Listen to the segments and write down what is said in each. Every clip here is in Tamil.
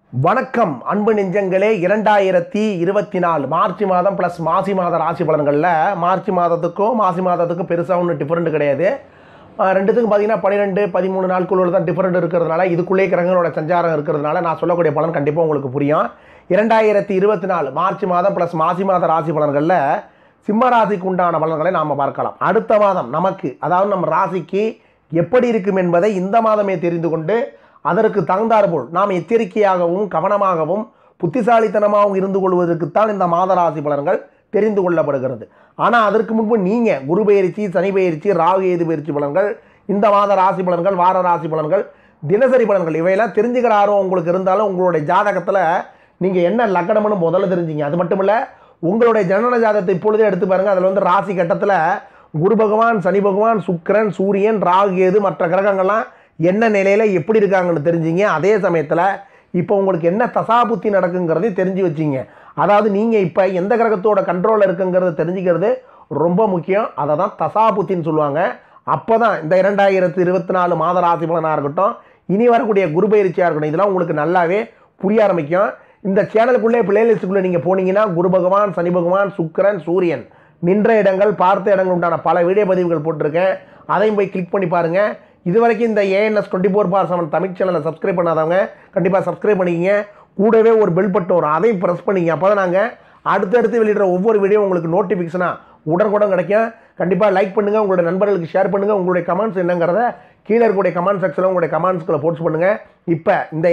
வணக்கம் அன்பு நெஞ்சங்களே. 2024 மார்ச் மாதம் ப்ளஸ் மாசி மாத ராசி பலன்களில் மார்ச் மாதத்துக்கும் மாசி மாதத்துக்கும் பெருசாக ஒன்றும் டிஃப்ரெண்ட் கிடையாது. ரெண்டுத்துக்கும் பார்த்தீங்கன்னா 12 13 நாட்களுள்ள தான் டிஃப்ரெண்ட் இருக்கிறதுனால, இதுக்குள்ளே கிரகங்களோட சஞ்சாரம் இருக்கிறதுனால நான் சொல்லக்கூடிய பலன் கண்டிப்பாக உங்களுக்கு புரியும். 2024 மார்ச் மாதம் ப்ளஸ் மாசி மாத ராசி பலன்களில் சிம்ம ராசிக்கு உண்டான பலன்களை நாம் பார்க்கலாம். அடுத்த மாதம் நமக்கு, அதாவது நம்ம ராசிக்கு எப்படி இருக்கும் என்பதை இந்த மாதமே தெரிந்து கொண்டு அதற்கு தகுந்தாற்போல் நாம் எச்சரிக்கையாகவும் கவனமாகவும் புத்திசாலித்தனமாகவும் இருந்து கொள்வதற்குத்தான் இந்த மாத ராசி பலன்கள் தெரிந்து கொள்ளப்படுகிறது. ஆனால் அதற்கு முன்பு நீங்கள் குரு பயிற்சி, சனி பயிற்சி, ராகு கேது பயிற்சி பலன்கள், இந்த மாத ராசி பலன்கள், வார ராசி பலன்கள், தினசரி பலன்கள் இவையெல்லாம் தெரிஞ்சுக்கிற ஆர்வம் உங்களுக்கு இருந்தாலும் உங்களுடைய ஜாதகத்தில் நீங்கள் என்ன லக்னம்னு முதல்ல தெரிஞ்சிங்க. அது மட்டும் இல்லை, உங்களுடைய ஜனன ஜாதகத்தை இப்பொழுதே எடுத்து பாருங்கள். அதில் ராசி கட்டத்தில் குரு பகவான், சனி பகவான், சுக்கிரன், சூரியன், ராகு கேது மற்ற கிரகங்கள்லாம் என்ன நிலையில் எப்படி இருக்காங்கன்னு தெரிஞ்சிங்க. அதே சமயத்தில் இப்போ உங்களுக்கு என்ன தசாபுத்தி நடக்குங்கிறதையும் தெரிஞ்சு வச்சிங்க. அதாவது நீங்கள் இப்போ எந்த கிரகத்தோட கண்ட்ரோலில் இருக்குங்கிறத தெரிஞ்சுக்கிறது ரொம்ப முக்கியம். அதை தான் தசாபுத்தின்னு சொல்லுவாங்க. அப்போ தான் இந்த 2024 மாத ராசி பலனாக இருக்கட்டும், இனி வரக்கூடிய குரு பயிற்சியாக இருக்கட்டும், இதெல்லாம் உங்களுக்கு நல்லாவே புரிய ஆரம்பிக்கும். இந்த சேனலுக்குள்ளே பிளேலிஸ்ட்டுக்குள்ளே நீங்கள் போனீங்கன்னா குரு பகவான், சனி பகவான், சுக்கிரன், சூரியன் நின்ற இடங்கள், பார்த்த இடங்கள் உண்டான பல வீடியோ பதிவுகள் போட்டிருக்கேன். அதையும் போய் கிளிக் பண்ணி பாருங்கள். இது வரைக்கும் இந்த ANS 24/7 தமிழ் சேனலை சப்ஸ்கிரைப் பண்ணாதவங்க கண்டிப்பாக சப்ஸ்கிரைப் பண்ணிக்கிங்க. கூடவே ஒரு பெல் பட்டன் வரும், அதையும் ப்ரெஸ் பண்ணிங்க. அப்போ தான் நாங்கள் அடுத்தடுத்து வெளியிடுற ஒவ்வொரு வீடியோ உங்களுக்கு நோட்டிஃபிகேஷனாக உடனுக்குடன் கிடைக்கும். கண்டிப்பாக லைக் பண்ணுங்கள், உங்களுடைய நண்பர்களுக்கு ஷேர் பண்ணுங்கள். உங்களுடைய கமெண்ட்ஸ் என்னங்கிறத கீழே இருக்கக்கூடிய கமெண்ட் செக்ஷனில் உங்களுடைய கமெண்ட்ஸ்களை போஸ்ட் பண்ணுங்கள். இப்போ இந்த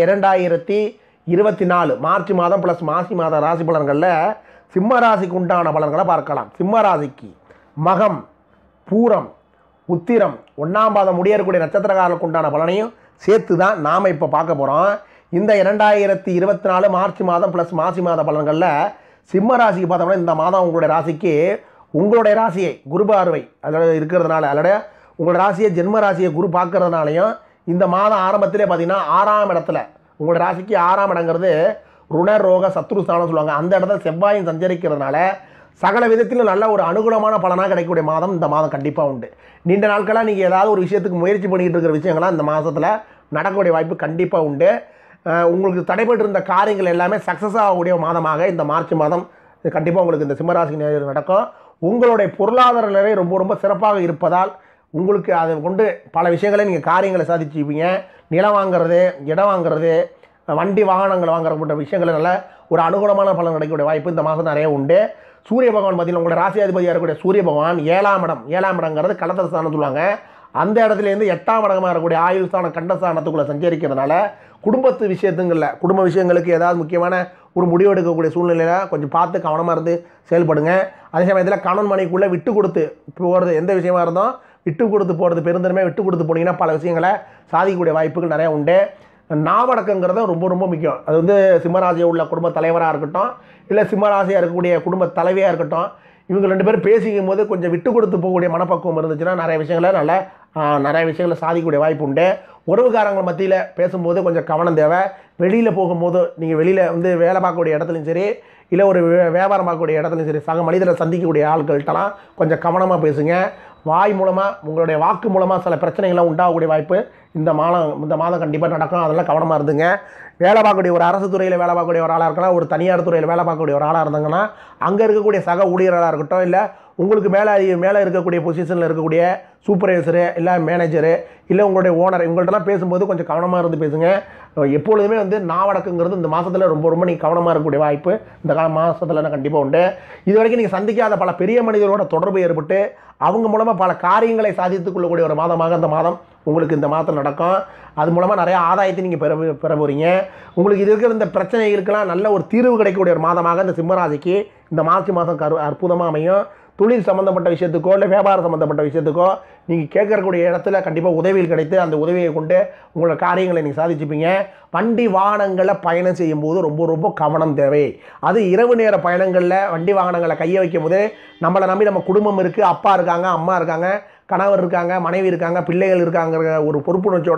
2024 மார்ச் மாதம் ப்ளஸ் மாசி மாத ராசி பலன்களில் சிம்ம ராசிக்கு உண்டான பலன்களை பார்க்கலாம். சிம்ம ராசிக்கு மகம், பூரம், உத்திரம் 1ஆம் பாதம் முடியக்கூடிய நட்சத்திரக்காரர்களுக்கு உண்டான பலனையும் சேர்த்து தான் நாம் இப்போ பார்க்க போகிறோம். இந்த 2024 மார்ச் மாதம் ப்ளஸ் மாசி மாத பலன்களில் சிம்ம ராசிக்கு பார்த்தோம்னா, இந்த மாதம் உங்களுடைய ராசிக்கு உங்களுடைய ராசியை குரு பார்வை அதோட இருக்கிறதுனால, அதோட உங்களோட ராசியை ஜென்ம ராசியை குரு பார்க்கறதுனாலையும் இந்த மாதம் ஆரம்பத்திலே பார்த்தீங்கன்னா 6ஆம் இடத்துல, உங்களோட ராசிக்கு 6ஆம் இடங்கிறது ருணர் ரோக சத்ருஸ்தானம் சொல்லுவாங்க. அந்த இடத்துல செவ்வாயும் சஞ்சரிக்கிறதுனால சகல விதத்திலும் நல்ல ஒரு அனுகூலமான பலனாக கிடைக்கக்கூடிய மாதம் இந்த மாதம் கண்டிப்பாக உண்டு. நீண்ட நாட்களாக நீங்கள் ஏதாவது ஒரு விஷயத்துக்கு முயற்சி பண்ணிக்கிட்டு இருக்கிற விஷயங்கள்லாம் இந்த மாதத்தில் நடக்கக்கூடிய வாய்ப்பு கண்டிப்பாக உண்டு. உங்களுக்கு தடைபட்டு இருந்த காரியங்கள் எல்லாமே சக்ஸஸ் ஆகக்கூடிய மாதமாக இந்த மார்ச் மாதம் கண்டிப்பாக உங்களுக்கு இந்த சிம்மராசி நடக்கும். உங்களுடைய பொருளாதார நிலை ரொம்ப ரொம்ப சிறப்பாக இருப்பதால் உங்களுக்கு அதை கொண்டு பல விஷயங்களை நீங்கள் காரியங்களை சாதிச்சுப்பீங்க. நிலம் வாங்கிறது, இடம் வாங்கிறது, வண்டி வாகனங்கள் வாங்குற போன்ற விஷயங்கள் நல்ல ஒரு அனுகூலமான பலன் கிடைக்கக்கூடிய வாய்ப்பு இந்த மாதம் நிறைய உண்டு. சூரிய பகவான் பார்த்தீங்கன்னா உங்களோட ராசியாதிபதியாக இருக்கக்கூடிய சூரிய பகவான் 7ஆம் இடங்கிறது கடத்தல் ஸ்தானம் சொல்லுவாங்க. அந்த இடத்துலேருந்து 8ஆம் இடமாக இருக்கக்கூடிய ஆயுள் ஸ்தானம் கண்டஸ்தானத்துக்குள்ளே சஞ்சரிக்கிறதுனால குடும்பத்து விஷயத்துங்களில், குடும்ப விஷயங்களுக்கு ஏதாவது முக்கியமான ஒரு முடிவு எடுக்கக்கூடிய சூழ்நிலையில் கொஞ்சம் பார்த்து கவனமாக இருந்து செயல்படுங்க. அதே சமயத்தில் கணவன் மனைவிக்குள்ளே விட்டு கொடுத்து போகிறது, எந்த விஷயமா இருந்தோம் விட்டு கொடுத்து போகிறது பெருந்தன்மையாக விட்டு கொடுத்து போனீங்கன்னா பல விஷயங்களை சாதிக்கக்கூடிய வாய்ப்புகள் நிறையா உண்டு. நாவடக்கங்கிறது ரொம்ப ரொம்ப முக்கியம். அது சிம்மராசியாக உள்ள குடும்ப தலைவராக இருக்கட்டும், இல்லை சிம்மராசியாக இருக்கக்கூடிய குடும்ப தலைவியாக இருக்கட்டும், இவங்க 2 பேரும் பேசிக்கும் போது கொஞ்சம் விட்டு கொடுத்து போகக்கூடிய மனப்பக்குவம் இருந்துச்சுன்னா நிறைய விஷயங்களை சாதிக்கக்கூடிய வாய்ப்பு உண்டு. உறவுக்காரங்கள் மத்தியில் பேசும்போது கொஞ்சம் கவனம் தேவை. வெளியில் போகும்போது நீங்கள் வெளியில் வேலை பார்க்கக்கூடிய இடத்துலையும் சரி, இல்லை ஒரு வியாபாரம் பார்க்கக்கூடிய இடத்துலையும் சரி, சக மனிதரை சந்திக்கக்கூடிய ஆட்கள்கிட்டலாம் கொஞ்சம் கவனமாக பேசுங்க. வாய் மூலமாக, உங்களுடைய வாக்கு மூலமாக சில பிரச்சனைகள்லாம் உண்டாகக்கூடிய வாய்ப்பு இந்த மாதம் கண்டிப்பாக நடக்கும். அதெல்லாம் கவனமாக இருந்துங்க. வேலை பார்க்கக்கூடிய ஒரு அரசு துறையில் வேலை பார்க்கக்கூடிய ஒரு ஆளாக இருக்கலாம், ஒரு தனியார் துறையில் வேலை பார்க்கக்கூடிய ஒரு ஆளாக இருந்தாங்கன்னா அங்கே இருக்கக்கூடிய சக ஊழியர்களாக இருக்கட்டும், இல்லை உங்களுக்கு மேலே இருக்கக்கூடிய பொசிஷனில் இருக்கக்கூடிய சூப்பர்வைசரு, இல்லை மேனேஜரு, இல்லை உங்களுடைய ஓனர், இவங்கள்ட்டலாம் பேசும்போது கொஞ்சம் கவனமாக இருந்து பேசுங்க. எப்பொழுதுமே நாவடக்குங்கிறது இந்த மாதத்தில் ரொம்ப ரொம்ப நீங்கள் கவனமாக இருக்கக்கூடிய வாய்ப்பு இந்த மாதத்தில் கண்டிப்பாக உண்டு. இது வரைக்கும் நீங்கள் சந்திக்காத பல பெரிய மனிதர்களோட தொடர்பு ஏற்பட்டு அவங்க மூலமாக பல காரியங்களை சாதித்துக் கொள்ளக்கூடிய ஒரு மாதமாக இந்த மாதம் உங்களுக்கு இந்த மாதம் நடக்கும். அது மூலமாக நிறைய ஆதாயத்தை நீங்கள் பெற போகிறீங்க. உங்களுக்கு இது இருக்கிற இந்த பிரச்சனைகளுக்கெல்லாம் நல்ல ஒரு தீர்வு கிடைக்கக்கூடிய ஒரு மாதமாக இந்த சிம்மராசிக்கு இந்த மார்ச் மாதம் அற்புதமாக அமையும். தொழில் சம்மந்தப்பட்ட விஷயத்துக்கோ, இல்லை வியாபாரம் சம்மந்தப்பட்ட விஷயத்துக்கோ நீங்கள் கேட்கக்கூடிய இடத்துல கண்டிப்பாக உதவிகள் கிடைத்து அந்த உதவியை கொண்டு உங்களோட காரியங்களை நீங்கள் சாதிச்சுப்பீங்க. வண்டி வாகனங்களில் பயணம் செய்யும்போது ரொம்ப ரொம்ப கவனம் தேவை. அது இரவு நேர பயணங்களில் வண்டி வாகனங்களை கையை வைக்கும் போது நம்மளை நம்பி நம்ம குடும்பம் இருக்குது, அப்பா இருக்காங்க, அம்மா இருக்காங்க, கணவர் இருக்காங்க, மனைவி இருக்காங்க, பிள்ளைகள் இருக்காங்கிற ஒரு பொறுப்புணர்ச்சியோட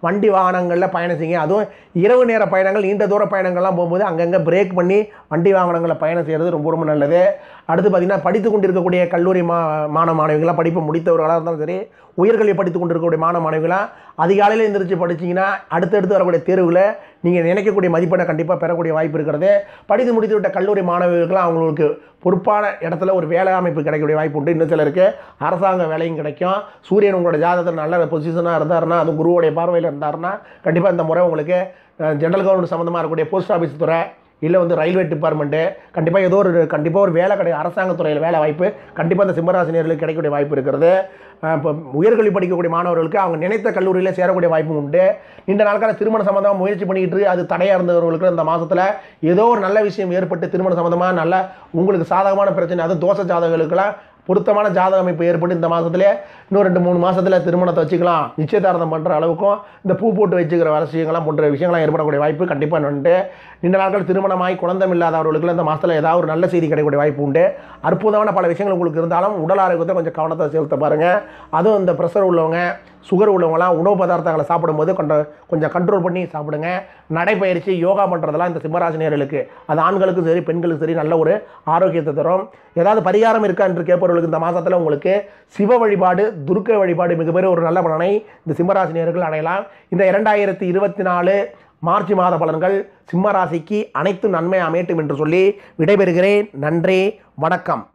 வண்டி வாகனங்களில் பயணம் செய்யுங்க. அதுவும் இரவு நேர பயணங்கள், நீண்ட தூர பயணங்கள்லாம் போகும்போது அங்கங்கே பிரேக் பண்ணி வண்டி வாகனங்களில் பயணம் செய்கிறது ரொம்ப ரொம்ப நல்லது. அடுத்து பார்த்திங்கன்னா படித்து கொண்டிருக்கக்கூடிய கல்லூரி மாணவ மாணவிகளாக, படிப்பு முடித்தவர்களாக இருந்தாலும் சரி, உயர்கல்வி படித்து கொண்டிருக்கக்கூடிய மாணவ மாணவிகளாக அதிகாலையில் எழுந்திரிச்சு படிச்சிங்கன்னா அடுத்தடுத்து வரக்கூடிய தேர்வுகளை நீங்கள் நினைக்கக்கூடிய மதிப்பெண்ணை கண்டிப்பாக பெறக்கூடிய வாய்ப்பு இருக்கிறது. படித்து முடித்து விட்ட கல்லூரி மாணவர்களுக்கெல்லாம் அவங்களுக்கு பொறுப்பான இடத்துல ஒரு வேலை அமைப்பு கிடைக்கக்கூடிய வாய்ப்பு உண்டு. இன்னும் சிலருக்கு அரசாங்க வேலையும் கிடைக்கும். சூரியன் உங்களோட ஜாதகத்தில் நல்ல பொசிஷனாக இருந்தாருன்னா, அது குருவோடைய பார்வையில் இருந்தாருன்னா கண்டிப்பாக இந்த முறை உங்களுக்கு ஜென்ரல் கவர்மெண்ட் சம்மந்தமாக இருக்கக்கூடிய போஸ்ட் ஆஃபீஸ் துறை, இல்லை ரயில்வே டிபார்ட்மெண்ட்டு, கண்டிப்பாக ஒரு வேலை அரசாங்கத்துறையில் வேலை வாய்ப்பு கண்டிப்பாக இந்த சிம்மராசினியர்களுக்கு கிடைக்கக்கூடிய வாய்ப்பு இருக்கிறது. இப்போ உயர்கல்வி படிக்கக்கூடிய மாணவர்களுக்கு அவங்க நினைத்த கல்லூரியில் சேரக்கூடிய வாய்ப்பும் உண்டு. நீண்ட நாட்கால திருமண சம்மந்தமாக முயற்சி பண்ணிக்கிட்டு அது தடையாக இருந்தவர்களுக்கு இந்த மாதத்தில் ஏதோ ஒரு நல்ல விஷயம் ஏற்பட்டு திருமண சம்மந்தமாக நல்ல உங்களுக்கு சாதகமான பிரச்சனை, அதுவும் தோசை ஜாதகங்களுக்கெல்லாம் பொருத்தமான ஜாதக அமைப்பு ஏற்பட்டு இந்த மாதத்துலேயே இன்னும் 2-3 மாதத்தில் திருமணத்தை வச்சுக்கலாம், நிச்சயதார்த்தம் பண்ணுற அளவுக்கும் இந்த பூ போட்டு வச்சுக்கிற விஷயங்கள்லாம் போன்ற விஷயங்கள்லாம் ஏற்படக்கூடிய வாய்ப்பு கண்டிப்பாக உண்டு. நீண்ட நாட்கள் திருமணமாகி குழந்தை இல்லாதவர்களுக்கு இந்த மாதத்தில் ஏதாவது ஒரு நல்ல செய்தி கிடைக்கக்கூடிய வாய்ப்பு உண்டு. அற்புதமான பல விஷயங்கள் உங்களுக்கு இருந்தாலும் உடல் ஆரோக்கியத்தை கொஞ்சம் கவனத்தை செலுத்த பாருங்கள். அதுவும் இந்த ப்ரெஷர் உள்ளவங்க, சுகர் உள்ளவங்களாம் உணவு பதார்த்தங்களை சாப்பிடும்போது கொஞ்சம் கண்ட்ரோல் பண்ணி சாப்பிடுங்க. நடைப்பயிற்சி, யோகா பண்ணுறதெல்லாம் இந்த சிம்மராசினியர்களுக்கு, அது ஆண்களுக்கும் சரி பெண்களுக்கும் சரி நல்ல ஒரு ஆரோக்கியத்தை தரும். ஏதாவது பரிகாரம் இருக்கா என்று கேட்பவர்களுக்கு இந்த மாதத்தில் உங்களுக்கு சிவ வழிபாடு, துர்க்கை வழிபாடு மிகப்பெரிய ஒரு நல்ல பலனை இந்த சிம்மராசினியர்கள் அடையலாம். இந்த 2024 மார்ச் மாத பலன்கள் சிம்மராசிக்கு அனைத்து நன்மை அமையட்டும் என்று சொல்லி விடைபெறுகிறேன். நன்றி, வணக்கம்.